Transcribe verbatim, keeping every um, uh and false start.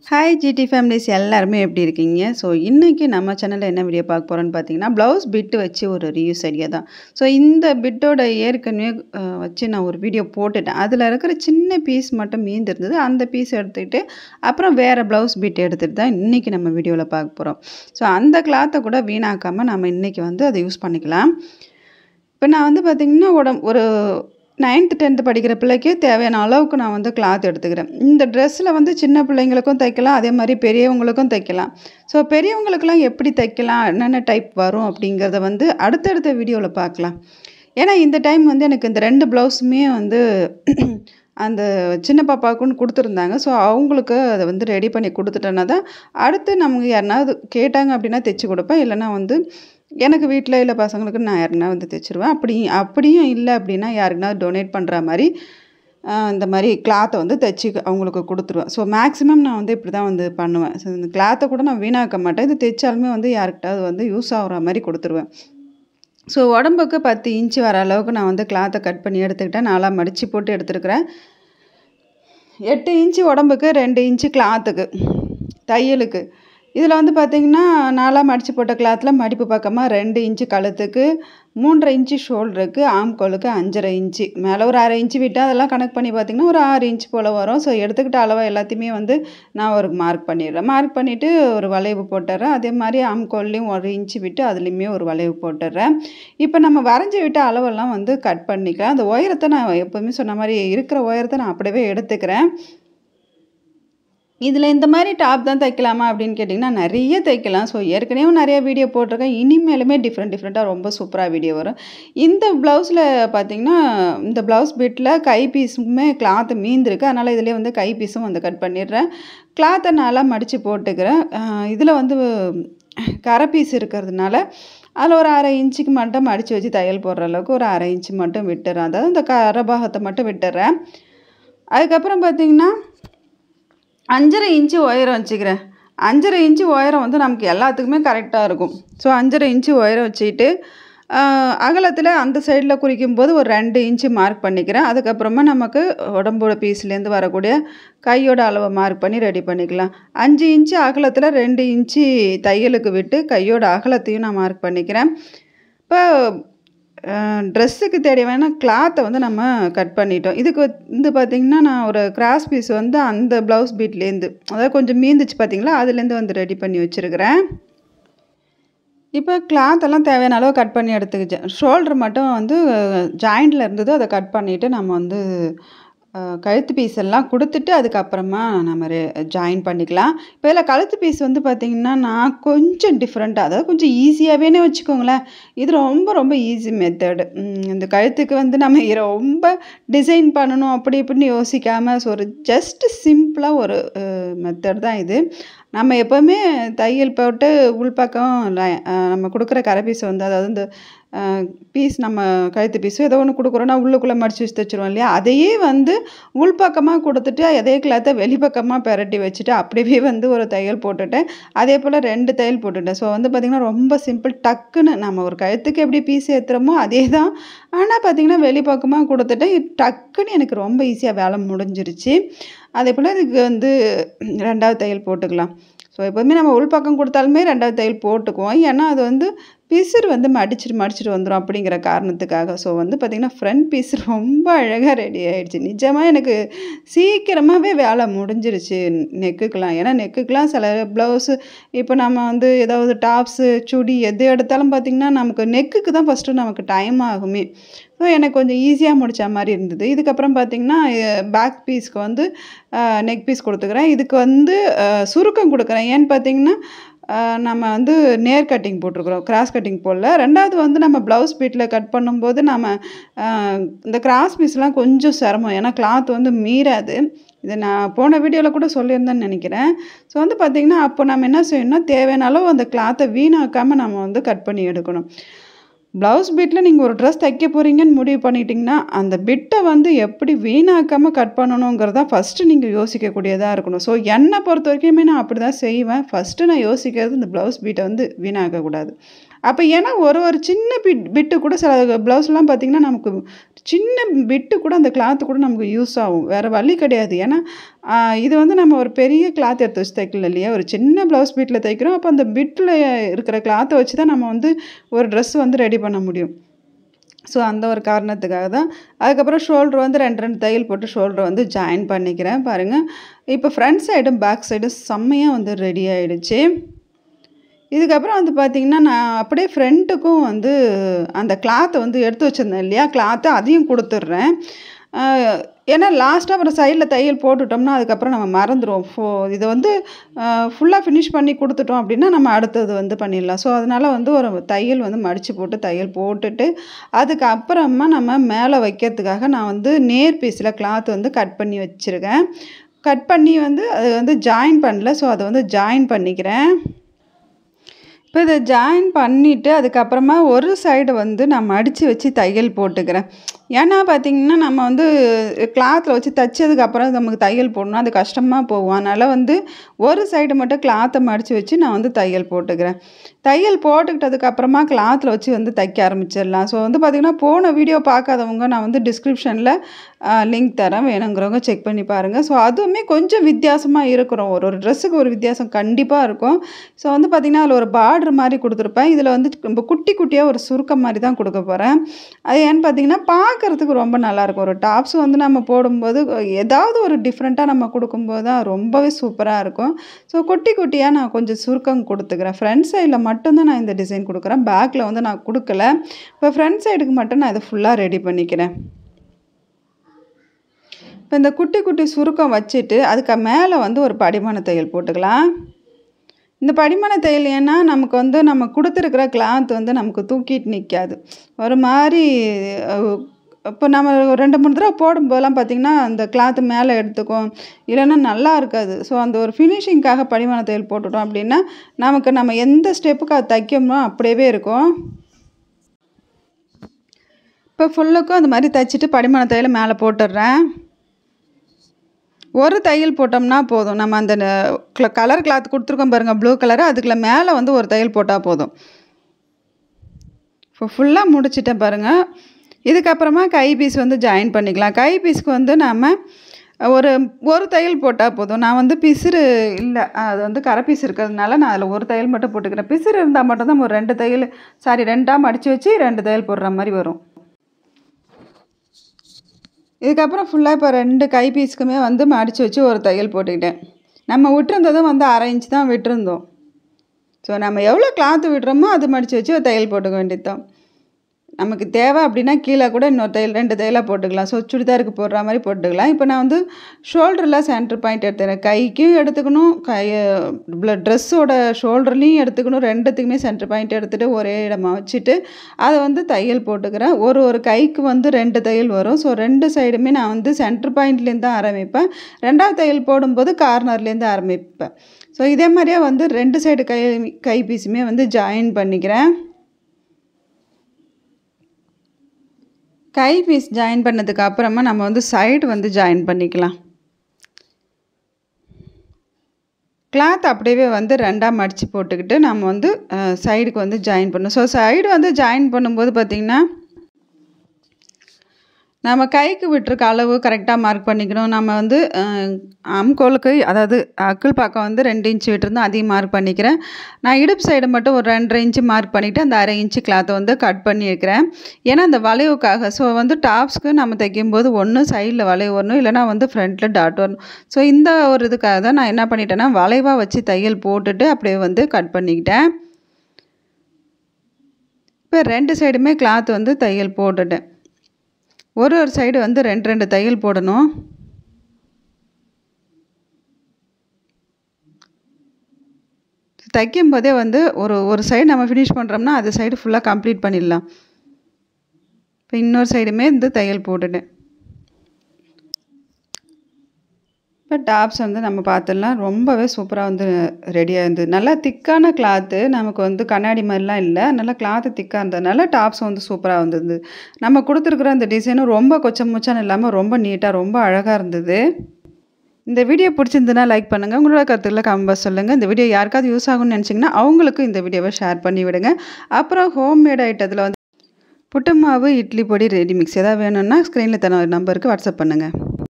Hi GT families எல்லாருமே எப்படி இருக்கீங்க? ஸோ இன்றைக்கி நம்ம சேனலில் என்ன வீடியோ பார்க்க போகிறோன்னு பார்த்தீங்கன்னா, ப்ளவுஸ் பிட்டு வச்சு ஒரு ரீயூஸ் ஐடியா தான். ஸோ இந்த பிட்டோட ஏற்கனவே அஹ், வச்சு நான் ஒரு வீடியோ போட்டுட்டேன். அதில் இருக்கிற சின்ன பீஸ் மட்டும் மீந்திருந்தது. அந்த பீஸ் எடுத்துக்கிட்டு அப்புறம் வேறு ப்ளவுஸ் பிட் எடுத்துகிட்டு தான் இன்றைக்கி நம்ம வீடியோவில் பார்க்க போகிறோம். ஸோ அந்த கிளாத்தை கூட வீணாக்காமல் நம்ம இன்றைக்கி வந்து அதை யூஸ் பண்ணிக்கலாம். இப்போ நான் வந்து பார்த்திங்கன்னா உடம் ஒரு நைன்த்து டென்த்து படிக்கிற பிள்ளைக்கு தேவையான அளவுக்கு நான் வந்து கிளாத் எடுத்துக்கிறேன். இந்த ட்ரெஸ்ஸில் வந்து சின்ன பிள்ளைங்களுக்கும் தைக்கலாம், அதே மாதிரி பெரியவங்களுக்கும் தைக்கலாம். ஸோ பெரியவங்களுக்கெல்லாம் எப்படி தைக்கலாம், என்னென்ன டைப் வரும் அப்படிங்கிறத வந்து அடுத்தடுத்த வீடியோவில் பார்க்கலாம். ஏன்னா இந்த டைம் வந்து எனக்கு இந்த ரெண்டு ப்ளவுஸுமே வந்து அந்த சின்ன பாப்பாவுக்குன்னு கொடுத்துருந்தாங்க. ஸோ அவங்களுக்கு அதை வந்து ரெடி பண்ணி கொடுத்துட்டேன்னா தான் அடுத்து நமக்கு யாருனாவது கேட்டாங்க அப்படின்னா தைச்சி கொடுப்பேன். இல்லைன்னா வந்து எனக்கு வீட்டில் இல்லை பசங்களுக்கு நான் யாருக்குனா வந்து தைச்சிருவேன். அப்படி அப்படியும் இல்லை அப்படின்னா யாருக்குனா டொனேட் பண்ணுற மாதிரி இந்த மாதிரி கிளாத்தை வந்து தைச்சி அவங்களுக்கு கொடுத்துருவேன். ஸோ மேக்ஸிமம் நான் வந்து இப்படி தான் வந்து பண்ணுவேன். ஸோ இந்த கிளாத்தை கூட நான் வீணாக்க மாட்டேன். இது தைச்சாலுமே வந்து யாருக்கிட்டாவது வந்து யூஸ் ஆகிற மாதிரி கொடுத்துருவேன். ஸோ உடம்புக்கு பத்து இன்ச்சு வர அளவுக்கு நான் வந்து கிளாத்தை கட் பண்ணி எடுத்துக்கிட்டேன். நாலாக மடித்து போட்டு எடுத்துருக்கிறேன். எட்டு இன்ச்சு உடம்புக்கு, ரெண்டு இன்ச்சு கிளாத்துக்கு தையலுக்கு. இதில் வந்து பார்த்திங்கன்னா நாலாக மடித்து போட்ட கிளாத்தில் மடிப்பு பக்கமாக ரெண்டு இன்ச்சு கழுத்துக்கு, மூன்றரை இன்ச்சு ஷோல்டருக்கு, ஆம்கோலுக்கு அஞ்சரை இன்ச்சு மேலே ஒரு அரை இன்ச்சு விட்டு அதெல்லாம் கணக்கு பண்ணி பார்த்திங்கன்னா ஒரு ஆறு இன்ச்சு போல் வரும். ஸோ எடுத்துக்கிட்ட அளவை எல்லாத்தையுமே வந்து நான் ஒரு மார்க் பண்ணிடுறேன். மார்க் பண்ணிவிட்டு ஒரு வளைவு போட்டுடுறேன். அதே மாதிரி ஆம்கோல்லையும் ஒரு இன்ச்சு விட்டு அதுலேயுமே ஒரு வளைவு போட்டுடுறேன். இப்போ நம்ம வரைஞ்சி விட்ட அளவெல்லாம் வந்து கட் பண்ணிக்கலாம். அந்த உயரத்தை நான் எப்போவுமே சொன்ன மாதிரி இருக்கிற உயரத்தை நான் அப்படியே எடுத்துக்கிறேன். இதில் இந்த மாதிரி டாப் தான் தைக்கலாமா அப்படின்னு கேட்டிங்கன்னா நிறைய தைக்கலாம். ஸோ ஏற்கனவே நிறைய வீடியோ போட்டிருக்கேன். இனிமேலுமே டிஃப்ரெண்ட் டிஃப்ரெண்ட்டாக ரொம்ப சூப்பராக வீடியோ வரும். இந்த ப்ளவுஸில் பார்த்திங்கன்னா இந்த ப்ளவுஸ் பிட்டில் கை பீஸுமே கிளாத்து மீந்திருக்கு. அதனால் இதிலே வந்து கை பீஸும் வந்து கட் பண்ணிடுறேன். கிளாத்தை நல்லா மடித்து போட்டுக்கிறேன். இதில் வந்து கரை பீஸ் இருக்கிறதுனால அதில் ஒரு அரை இன்ச்சுக்கு மட்டும் மடித்து வச்சு தையல் போடுற அளவுக்கு ஒரு அரை இன்ச்சு மட்டும் விட்டுறேன். அதாவது இந்த கரை பாகத்தை மட்டும் விட்டுறேன். அதுக்கப்புறம் பார்த்திங்கன்னா அஞ்சரை இன்ச்சு உயரம் வச்சுக்கிறேன். அஞ்சரை இன்ச்சு உயரம் வந்து நமக்கு எல்லாத்துக்குமே கரெக்டாக இருக்கும். ஸோ அஞ்சரை இன்ச்சு உயரம் வச்சுக்கிட்டு அகலத்தில் அந்த சைடில் குறிக்கும் போது ஒரு ரெண்டு இன்ச்சு மார்க் பண்ணிக்கிறேன். அதுக்கப்புறமா நமக்கு உடம்போட பீஸ்லேருந்து வரக்கூடிய கையோட அளவை மார்க் பண்ணி ரெடி பண்ணிக்கலாம். அஞ்சு இன்ச்சு அகலத்தில் ரெண்டு இன்ச்சு தையலுக்கு விட்டு கையோட அகலத்தையும் நான் மார்க் பண்ணிக்கிறேன். இப்போ ட்ரெஸ்ஸுக்கு தேவையான கிளாத்தை வந்து நம்ம கட் பண்ணிட்டோம். இதுக்கு வந்து பார்த்திங்கன்னா நான் ஒரு கிராஸ் பீஸ் வந்து அந்த ப்ளவுஸ் பீட்லேருந்து அதாவது கொஞ்சம் மீந்துச்சு பார்த்திங்களா, அதுலேருந்து வந்து ரெடி பண்ணி வச்சுருக்கிறேன். இப்போ கிளாத்தெல்லாம் தேவையான அளவு கட் பண்ணி எடுத்துக்கிச்சேன். ஷோல்டர் மட்டும் வந்து ஜாயிண்டில் இருந்தது, அதை கட் பண்ணிவிட்டு நம்ம வந்து கழுத்து பீஸ் எல்லாம் கொடுத்துட்டு அதுக்கப்புறமா நம்ம ரெ ஜாயின் பண்ணிக்கலாம். இப்போ இதில் கழுத்து பீஸ் வந்து பார்த்திங்கன்னா நான் கொஞ்சம் டிஃப்ரெண்ட்டாக, அதாவது கொஞ்சம் ஈஸியாகவேனே வச்சுக்கோங்களேன். இது ரொம்ப ரொம்ப ஈஸி மெத்தடு. இந்த கழுத்துக்கு வந்து நம்ம ரொம்ப டிசைன் பண்ணணும் அப்படி இப்படின்னு யோசிக்காமல் ஸோ ஒரு ஜஸ்ட்டு சிம்பிளாக ஒரு மெத்தட் தான் இது. நம்ம எப்போவுமே தையல் போட்டு உள்பக்கம் நம்ம கொடுக்குற கரை பீஸை வந்து அதாவது இந்த பீஸ் நம்ம கழுத்து பீஸு ஏதோ ஒன்று கொடுக்குறோன்னா உள்ளுக்குள்ளே மடித்து வச்சு தைச்சிருவோம் இல்லையா, அதையே வந்து உள்பக்கமாக கொடுத்துட்டு அதே கிளாத்தை வெளிப்பக்கமாக பெரட்டி வச்சுட்டு அப்படியே வந்து ஒரு தையல் போட்டுட்டேன். அதே போல் ரெண்டு தையல் போட்டுட்டேன். ஸோ வந்து பார்த்திங்கன்னா ரொம்ப சிம்பிள். டக்குன்னு நம்ம ஒரு கழுத்துக்கு எப்படி பீஸ் ஏற்றுறோமோ அதே தான். ஆனால் பார்த்திங்கன்னா வெளிப்பக்கமாக கொடுத்துட்டேன். டக்குன்னு எனக்கு ரொம்ப ஈஸியாக வேலை முடிஞ்சிருச்சு. அதே போல் இதுக்கு வந்து ரெண்டாவது தையல் போட்டுக்கலாம். ஸோ எப்போதுமே நம்ம உள்பக்கம் கொடுத்தாலுமே ரெண்டாவது தையல் போட்டுக்குவோம். ஏன்னா அது வந்து பிசுறு வந்து மடிச்சிட்டு மடிச்சிட்டு வந்துடும் அப்படிங்கிற காரணத்துக்காக. ஸோ வந்து பார்த்திங்கன்னா ஃப்ரண்ட் பீஸ் ரொம்ப அழகாக ரெடி ஆகிடுச்சு. நிஜமாக எனக்கு சீக்கிரமாகவே வேலை முடிஞ்சிருச்சு நெக்குக்கெலாம். ஏன்னா நெக்குக்கெலாம் சில ப்ளவுஸு இப்போ நம்ம வந்து ஏதாவது டாப்ஸு சுடி எது எடுத்தாலும் பார்த்திங்கன்னா நமக்கு நெக்குக்கு தான் ஃபஸ்ட்டு நமக்கு டைம் ஆகுமே. ஸோ எனக்கு கொஞ்சம் ஈஸியாக முடித்த மாதிரி இருந்தது. இதுக்கப்புறம் பார்த்திங்கன்னா பேக் பீஸ்க்கு வந்து நெக் பீஸ் கொடுத்துக்கிறேன். இதுக்கு வந்து சுருக்கம் கொடுக்குறேன். ஏன்னு பார்த்திங்கன்னா நம்ம வந்து நேர் கட்டிங் போட்டிருக்குறோம், கிராஸ் கட்டிங் போடல. ரெண்டாவது வந்து நம்ம ப்ளவுஸ் பீட்டில் கட் பண்ணும்போது நம்ம இந்த கிராஸ் பீஸ்லாம் கொஞ்சம் சிரமம். ஏன்னா கிளாத் வந்து மீறாது. இதை நான் போன வீடியோவில் கூட சொல்லியிருந்தேன்னு நினைக்கிறேன். ஸோ வந்து பார்த்திங்கன்னா அப்போ நம்ம என்ன செய்யணும்னா தேவையான அளவு அந்த கிளாத்தை வீணாக்காமல் நம்ம வந்து கட் பண்ணி எடுக்கணும். ப்ளவுஸ் பிட்டில் நீங்கள் ஒரு ட்ரெஸ் தைக்க போகிறீங்கன்னு முடிவு பண்ணிட்டீங்கன்னா அந்த பிட்டை வந்து எப்படி வீணாக்காமல் கட் பண்ணணுங்கிறதான் ஃபஸ்ட்டு நீங்கள் யோசிக்கக்கூடியதாக இருக்கணும். ஸோ என்னை பொறுத்த வரைக்குமே நான் அப்படி தான் செய்வேன். ஃபஸ்ட்டு நான் யோசிக்கிறது இந்த ப்ளவுஸ் பீட்டை வந்து வீணாக்கக்கூடாது. அப்போ ஏன்னா ஒரு ஒரு சின்ன பிட் பிட்டு கூட சில ப்ளவுஸ்லாம் பார்த்திங்கன்னா நமக்கு சின்ன பிட்டு கூட அந்த கிளாத்து கூட நமக்கு யூஸ் ஆகும். வேறு வழி கிடையாது. ஏன்னா இது வந்து நம்ம ஒரு பெரிய கிளாத் எடுத்து வச்சு தைக்கல இல்லையா, ஒரு சின்ன ப்ளவுஸ் பிட்டில் தைக்கிறோம். அப்போ அந்த பிட்டில் இருக்கிற கிளாத்தை வச்சு தான் நம்ம வந்து ஒரு ட்ரெஸ் வந்து ரெடி பண்ண முடியும். ஸோ அந்த ஒரு காரணத்துக்காக தான். அதுக்கப்புறம் ஷோல்டர் வந்து ரெண்டு ரெண்டு தையல் போட்டு ஷோல்டர் வந்து ஜாயின் பண்ணிக்கிறேன். பாருங்கள், இப்போ ஃப்ரண்ட் சைடும் பேக் சைடும் செம்மையாக வந்து ரெடி ஆகிடுச்சு. இதுக்கப்புறம் வந்து பார்த்திங்கன்னா நான் அப்படியே ஃப்ரண்ட்டுக்கும் வந்து அந்த கிளாத்தை வந்து எடுத்து வச்சுருந்தேன் இல்லையா, கிளாத்தை அதையும் கொடுத்துட்றேன். ஏன்னா லாஸ்ட்டாக அப்புறம் சைடில் தையல் போட்டுட்டோம்னா அதுக்கப்புறம் நம்ம மறந்துடுவோம். ஃபோ இதை வந்து ஃபுல்லாக ஃபினிஷ் பண்ணி கொடுத்துட்டோம் அப்படின்னா நம்ம அடுத்தது வந்து பண்ணிடலாம். ஸோ அதனால் வந்து ஒரு தையல் வந்து மடித்து போட்டு தையல் போட்டுட்டு அதுக்கப்புறமா நம்ம மேலே வைக்கிறதுக்காக நான் வந்து நேர் பீஸில் கிளாத் வந்து கட் பண்ணி வச்சுருக்கேன். கட் பண்ணி வந்து அது வந்து ஜாயின் பண்ணல. ஸோ அதை வந்து ஜாயின் பண்ணிக்கிறேன். இப்போ இதை ஜாயின் பண்ணிவிட்டு அதுக்கப்புறமா ஒரு சைடு வந்து நான் மடித்து வச்சு தையல் போட்டுக்கிறேன். ஏன்னா பார்த்திங்கன்னா நம்ம வந்து கிளாத்தில் வச்சு தைச்சதுக்கப்புறம் நமக்கு தையல் போடணும், அது கஷ்டமாக போகும். அதனால் வந்து ஒரு சைடு மட்டும் கிளாத்தை மடித்து வச்சு நான் வந்து தையல் போட்டுக்கிறேன். தையல் போட்டுக்கிட்டதுக்கப்புறமா கிளாத்தில் வச்சு வந்து தைக்க ஆரம்பிச்சிடலாம். ஸோ வந்து பார்த்திங்கன்னா போன வீடியோ பார்க்காதவங்க நான் வந்து டிஸ்கிரிப்ஷனில் லிங்க் தரேன், வேணுங்கிறவங்க செக் பண்ணி பாருங்கள். ஸோ அதுவுமே கொஞ்சம் வித்தியாசமாக இருக்கிறோம். ஒரு ஒரு ட்ரெஸ்ஸுக்கு ஒரு வித்தியாசம் கண்டிப்பாக இருக்கும். ஸோ வந்து பார்த்திங்கன்னா அதில் ஒரு பார்டர் மாதிரி கொடுத்துருப்பேன். இதில் வந்து ரொம்ப குட்டி குட்டியாக ஒரு சுருக்கம் மாதிரி தான் கொடுக்க போகிறேன். அது ஏன்னு பார்த்திங்கன்னா பார்க்குறதுக்கு ரொம்ப நல்லாயிருக்கும். ஒரு டாப்ஸ் வந்து நம்ம போடும்போது ஏதாவது ஒரு டிஃப்ரெண்ட்டாக நம்ம கொடுக்கும்போது தான் ரொம்பவே சூப்பராக இருக்கும். ஸோ குட்டி குட்டியாக நான் கொஞ்சம் சுருக்கம் கொடுத்துக்கிறேன். ஃப்ரண்ட் சைடில் மட்டும்தான் நான் இந்த டிசைன் கொடுக்குறேன், பேக்கில் வந்து நான் கொடுக்கல. இப்போ ஃப்ரண்ட் சைடுக்கு மட்டும் நான் இதை ஃபுல்லாக ரெடி பண்ணிக்கிறேன். இப்போ இந்த குட்டி குட்டி சுருக்கம் வச்சுட்டு அதுக்கு மேலே வந்து ஒரு படிமான தையல் போட்டுக்கலாம். இந்த படிமான தையல் ஏன்னா நமக்கு வந்து நம்ம கொடுத்துருக்கிற கிளாத் வந்து நமக்கு தூக்கிட்டு நிற்காது. ஒரு மாதிரி இப்போ நம்ம ரெண்டு மூணு தடவை போடும்போதெல்லாம் பார்த்திங்கன்னா அந்த கிளாத்து மேலே எடுத்துக்கும், இல்லைன்னா நல்லா இருக்காது. ஸோ அந்த ஒரு ஃபினிஷிங்காக படிமான தையல் போட்டுட்டோம் அப்படின்னா நமக்கு நம்ம எந்த ஸ்டெப்புக்கு அது தைக்கணுமோ அப்படியே இருக்கும். இப்போ ஃபுல்லுக்கும் அந்த மாதிரி தைச்சிட்டு படிமான தையலை மேலே போட்டுடுறேன். ஒரு தையல் போட்டோம்னா போதும். நம்ம அந்த கலர் கிளாத் கொடுத்துருக்கோம் பாருங்கள், ப்ளூ கலரு, அதுக்குள்ள மேலே வந்து ஒரு தையல் போட்டால் போதும். இப்போ ஃபுல்லாக முடிச்சிட்டேன் பாருங்கள். இதுக்கப்புறமா கை பீஸ் வந்து ஜாயின் பண்ணிக்கலாம். கை பீஸ்க்கு வந்து நாம் ஒரு ஒரு தையல் போட்டால் போதும். நான் வந்து பிசுறு இல்லை, அது வந்து கரை பீஸ் இருக்கிறதுனால நான் அதில் ஒரு தையல் மட்டும் போட்டுக்கிறேன். பிசுறு இருந்தால் மட்டும்தான் ஒரு ரெண்டு தையல் சாரி ரெண்டாக மடித்து வச்சு ரெண்டு தையல் போடுற மாதிரி வரும். இதுக்கப்புறம் ஃபுல்லாக இப்போ ரெண்டு கை பீஸுக்குமே வந்து மடித்து வச்சு ஒரு தையல் போட்டுக்கிட்டேன். நம்ம விட்டுருந்ததும் வந்து அரை இன்ச்சு தான் விட்டுருந்தோம். ஸோ நம்ம எவ்வளோ கிளாத்து விடுறோமோ அது மடித்து வச்சு ஒரு தையல் போட்டுக்க வேண்டியது தான். நமக்கு தேவை அப்படின்னா கீழே கூட இன்னொரு தையல் ரெண்டு தையலாக போட்டுக்கலாம். ஸோ சுடிதாருக்கு போடுற மாதிரி போட்டுக்கலாம். இப்போ நான் வந்து ஷோல்டரில் சென்டர் பாயிண்ட் எடுத்துக்கிறேன். கைக்கும் எடுத்துக்கணும், கை ட்ரெஸ்ஸோட ஷோல்டர்லேயும் எடுத்துக்கணும். ரெண்டுத்துக்குமே சென்டர் பாயிண்ட் எடுத்துகிட்டு ஒரே இடமா வச்சுட்டு அதை வந்து தையல் போட்டுக்கிறேன். ஒரு ஒரு கைக்கு வந்து ரெண்டு தையல் வரும். ஸோ ரெண்டு சைடுமே நான் வந்து சென்டர் பாயிண்ட்லேருந்து தான் ஆரம்பிப்பேன். ரெண்டாவது தையல் போடும்போது கார்னர்லேருந்து ஆரம்பிப்பேன். ஸோ இதே மாதிரியே வந்து ரெண்டு சைடு கை கை பீஸுமே வந்து ஜாயின் பண்ணிக்கிறேன். கை பீஸ் ஜாயின் பண்ணதுக்கு அப்புறமா நம்ம வந்து சைடு வந்து ஜாயின் பண்ணிக்கலாம். கிளாத் அப்படியே வந்து ரெண்டாக மடித்து போட்டுக்கிட்டு நம்ம வந்து சைடுக்கு வந்து ஜாயின் பண்ணணும். ஸோ சைடு வந்து ஜாயின் பண்ணும்போது பார்த்திங்கன்னா நம்ம கைக்கு விட்டுருக்க அளவு கரெக்டாக மார்க் பண்ணிக்கணும். நம்ம வந்து அம்கோலுக்கு அதாவது அக்குள் பக்கம் வந்து ரெண்டு இன்ச்சு விட்டுருந்தோம், அதையும் மார்க் பண்ணிக்கிறேன். நான் இடுப்பு சைடு மட்டும் ஒரு ரெண்டரை இன்ச்சு மார்க் பண்ணிவிட்டு அந்த அரை இன்ச்சு கிளாத்தை வந்து கட் பண்ணியிருக்கிறேன். ஏன்னா அந்த வளைவுக்காக. ஸோ வந்து டாப்ஸ்க்கு நம்ம தைக்கும்போது ஒன்று சைடில் வளைவு வரணும், இல்லைனா வந்து ஃப்ரண்ட்டில் டாட் வரணும். ஸோ இந்த ஒரு இதுக்காக தான் நான் என்ன பண்ணிட்டேன்னா வளைவாக வச்சு தையல் போட்டுட்டு அப்படியே வந்து கட் பண்ணிக்கிட்டேன். இப்போ ரெண்டு சைடுமே கிளாத் வந்து தையல் போட்டுட்டேன். ஒரு ஒரு சைடு வந்து ரெண்டு ரெண்டு தையல் போடணும். தைக்கும் போதே வந்து ஒரு ஒரு சைடு நம்ம ஃபினிஷ் பண்ணுறோம்னா அது சைடு ஃபுல்லாக கம்ப்ளீட் பண்ணிடலாம். இப்போ இன்னொரு சைடுமே வந்து தையல் போட்டுட்டேன். இப்போ டாப்ஸ் வந்து நம்ம பார்த்துடலாம். ரொம்பவே சூப்பராக வந்து ரெடியாக இருந்தது. நல்லா திக்கான கிளாத்து, நமக்கு வந்து கண்ணாடி மாதிரிலாம் இல்லை, நல்லா கிளாத்து திக்காக இருந்ததுனால டாப்ஸ் வந்து சூப்பராக வந்தது. நம்ம கொடுத்துருக்குற அந்த டிசைனும் ரொம்ப கொச்சம் முச்சான்னு இல்லாமல் ரொம்ப நீட்டாக ரொம்ப அழகாக இருந்தது. இந்த வீடியோ பிடிச்சிருந்துன்னா லைக் பண்ணுங்கள், உங்களோட கருத்துக்களை கமெண்ட் பாக்ஸ் சொல்லுங்கள். இந்த வீடியோ யாருக்காவது யூஸ் ஆகும்னு நினச்சிங்கன்னா அவங்களுக்கும் இந்த வீடியோவை ஷேர் பண்ணி விடுங்க. அப்புறம் ஹோம்மேட் ஐட்டத்தில் வந்து புட்டு மாவு, இட்லி பொடி ரெடி மிக்ஸ் எதாவது வேணும்னா ஸ்க்ரீனில் தர நம்பருக்கு வாட்ஸ்அப் பண்ணுங்கள்.